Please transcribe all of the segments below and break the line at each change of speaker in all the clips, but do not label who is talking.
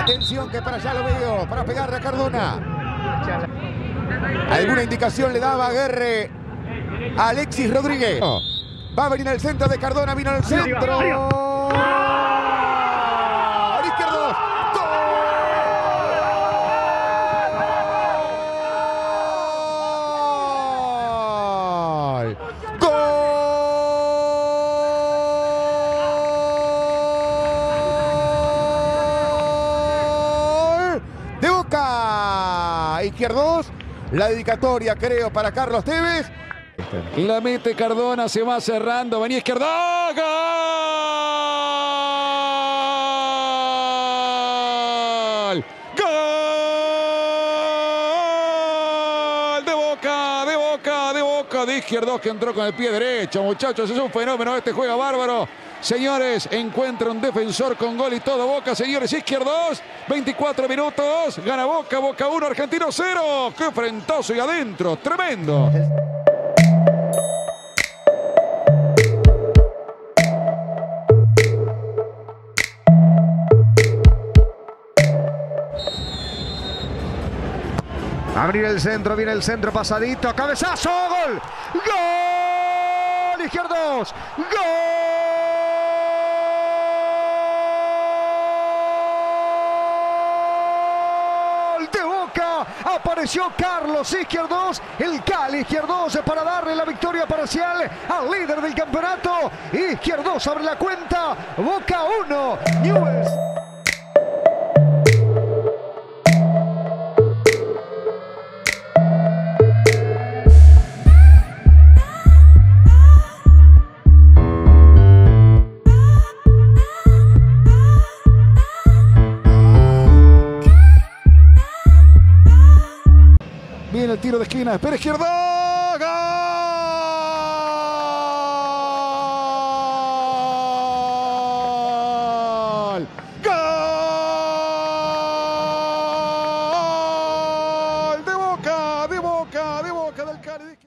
Atención que para allá lo veo, para pegarle a Cardona. ¿Alguna indicación le daba Aguerre a Alexis Rodríguez? Va a venir el centro de Cardona, vino al centro. Izquierdo. ¡Gol! ¡Gol! De Boca. Izquierdos. La dedicatoria, creo, para Carlos Tevez.
La mete Cardona, se va cerrando. Venía Izquierdo. ¡Gol! ¡Gol! De Boca, de Boca, de Boca. De Izquierdo que entró con el pie derecho, muchachos. Es un fenómeno. Este juega bárbaro. Señores, encuentra un defensor con gol y todo. Boca, señores, Izquierdos. 24 minutos. Gana Boca, Boca 1, Argentino 0. ¡Qué frentoso y adentro! ¡Tremendo!
Abrir el centro, viene el centro pasadito, cabezazo, gol, gol, Izquierdos, gol de Boca, apareció Carlos Izquierdos, el Cali Izquierdos para darle la victoria parcial al líder del campeonato. Izquierdos abre la cuenta, Boca 1, Newell's.
Viene el tiro de esquina, espera Izquierdo. ¡Gol! ¡Gol! De Boca, de Boca, de Boca del Cali.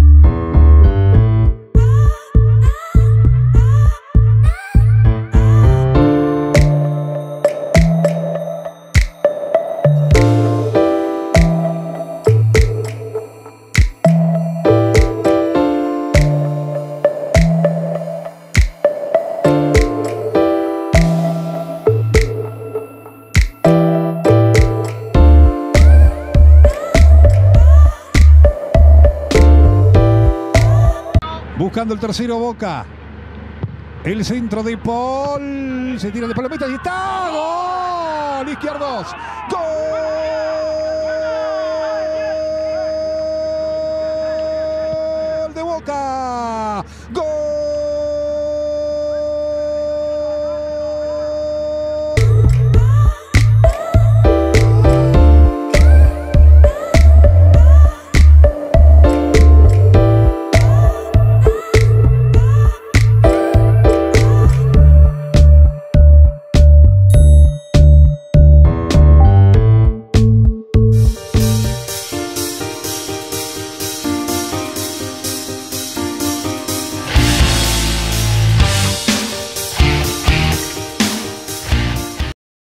Buscando el tercero Boca. El centro de Paul. Se tira de palomita y está. ¡Gol! Izquierdos. ¡Gol! De Boca. ¡Gol!